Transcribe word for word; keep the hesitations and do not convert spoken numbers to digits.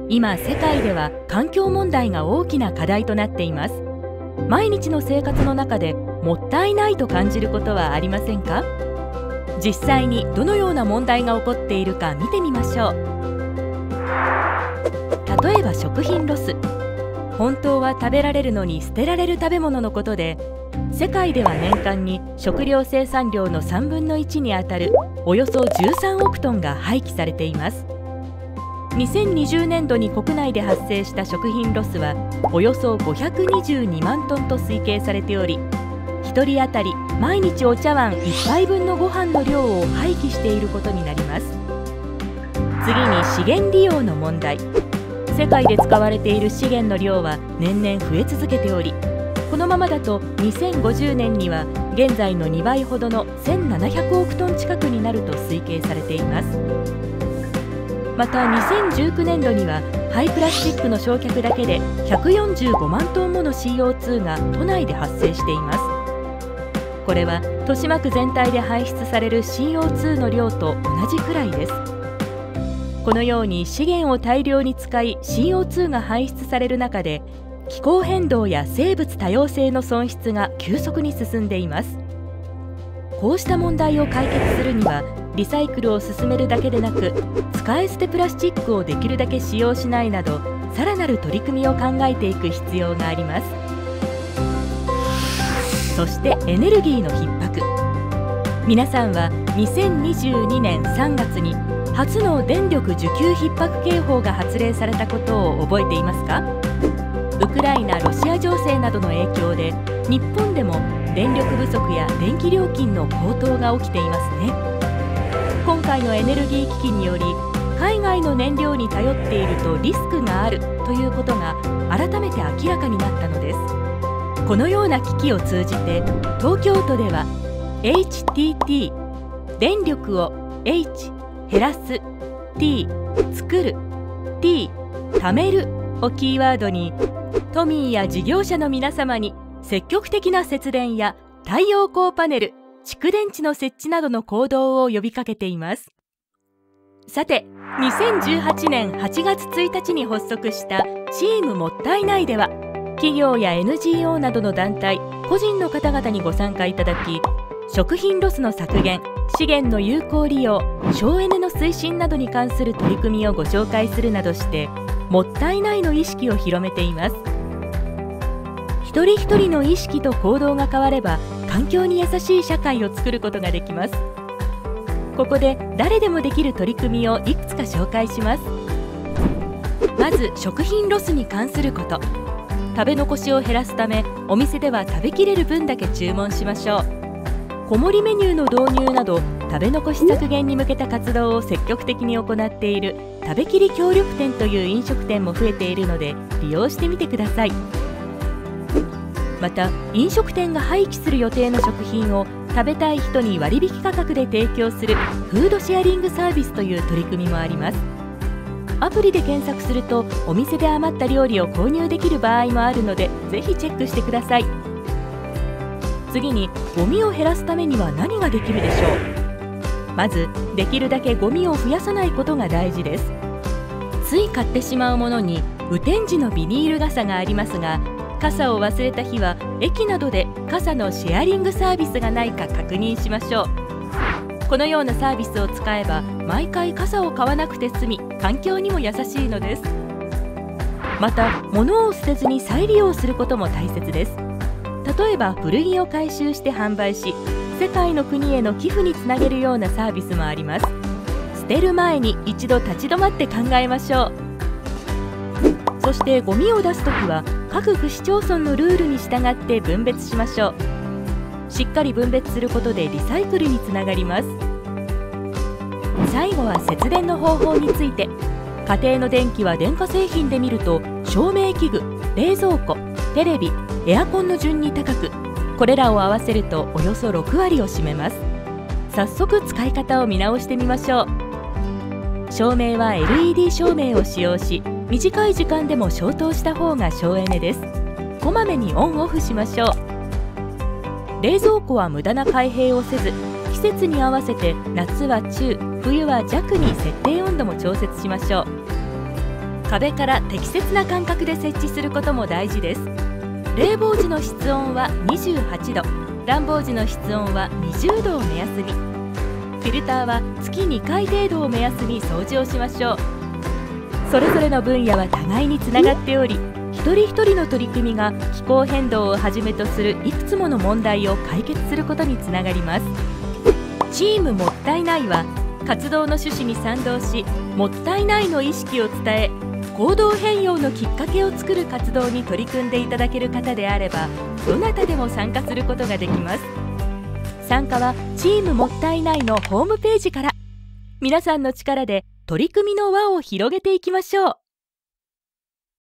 今世界では環境問題が大きな課題となっています。毎日の生活の中でもったいないと感じることはありませんか？実際にどのような問題が起こっているか見てみましょう。例えば食品ロス。本当は食べられるのに捨てられる食べ物のことで、世界では年間に食料生産量のさんぶんのいちにあたるおよそじゅうさんおくトンが廃棄されています。にせんにじゅうねんどに国内で発生した食品ロスはおよそごひゃくにじゅうにまんトンと推計されており、ひとり当たり毎日お茶碗いっぱいぶんのご飯の量を廃棄していることになります。次に資源利用の問題。世界で使われている資源の量は年々増え続けており、このままだとにせんごじゅうねんには現在のにばいほどのせんななひゃくおくトン近くになると推計されています。またにせんじゅうきゅうねんどには廃プラスチックの焼却だけでひゃくよんじゅうごまんトンもの シーオーツー が都内で発生しています。これは豊島区全体で排出される シーオーツー の量と同じくらいです。このように資源を大量に使い シーオーツー が排出される中で、気候変動や生物多様性の損失が急速に進んでいます。こうした問題を解決するには、リサイクルを進めるだけでなく、使い捨てプラスチックをできるだけ使用しないなど、さらなる取り組みを考えていく必要があります。そしてエネルギーの逼迫。皆さんはにせんにじゅうにねんさんがつに初の電力需給逼迫警報が発令されたことを覚えていますか？ウクライナ・ロシア情勢などの影響で、日本でも電力不足や電気料金の高騰が起きていますね。今回のエネルギー危機により、海外の燃料に頼っているとリスクがあるということが改めて明らかになったのです。このような危機を通じて、東京都では エイチティーティー 電力を H 減らす T 作る T 貯めるをキーワードに、都民や事業者の皆様に積極的な節電や太陽光パネル、蓄電池の設置などの行動を呼びかけています。さて、にせんじゅうはちねんはちがつついたちに発足したチームもったいないでは、企業や エヌジーオー などの団体、個人の方々にご参加いただき、食品ロスの削減、資源の有効利用、省エネの推進などに関する取り組みをご紹介するなどして、もったいないの意識を広めています。一人一人の意識と行動が変われば、環境に優しい社会を作ることができます。ここで誰でもできる取り組みをいくつか紹介します。まず、食品ロスに関すること。食べ残しを減らすため、お店では食べきれる分だけ注文しましょう。小盛りメニューの導入など、食べ残し削減に向けた活動を積極的に行っている食べきり協力店という飲食店も増えているので、利用してみてください。また、飲食店が廃棄する予定の食品を食べたい人に割引価格で提供するフードシェアリングサービスという取り組みもあります。アプリで検索すると、お店で余った料理を購入できる場合もあるので、ぜひチェックしてください。次に、ゴミを減らすためには何ができるでしょう。まず、できるだけゴミを増やさないことが大事です。つい買ってしまうものに雨天時のビニール傘がありますが、傘を忘れた日は駅などで傘のシェアリングサービスがないか確認しましょう。このようなサービスを使えば、毎回傘を買わなくて済み、環境にも優しいのです。また、物を捨てずに再利用することも大切です。例えば、古着を回収して販売し、世界の国への寄付につなげるようなサービスもあります。捨てる前に一度立ち止まって考えましょう。そして、ゴミを出すときは各区市町村のルールに従って分別しましょう。しっかり分別することでリサイクルにつながります。最後は節電の方法について。家庭の電気は電化製品で見ると、照明器具、冷蔵庫、テレビ、エアコンの順に高く、これらを合わせるとおよそろくわりを占めます。早速使い方を見直してみましょう。照明は エルイーディー 照明を使用し、短い時間でも消灯した方が省エネです。こまめにオンオフしましょう。冷蔵庫は無駄な開閉をせず、季節に合わせて夏は中、冬は弱に設定温度も調節しましょう。 壁から適切な間隔で設置することも大事です。冷房時の室温はにじゅうはちど、暖房時の室温はにじゅうどを目安に。フィルターは月にかい程度を目安に掃除をしましょう。それぞれの分野は互いにつながっており、一人一人の取り組みが気候変動をはじめとするいくつもの問題を解決することにつながります。チームもったいないは、活動の趣旨に賛同し、もったいないの意識を伝え、行動変容のきっかけを作る活動に取り組んでいただける方であれば、どなたでも参加することができます。参加はチームもったいないのホームページから。皆さんの力で取り組みの輪を広げていきましょう。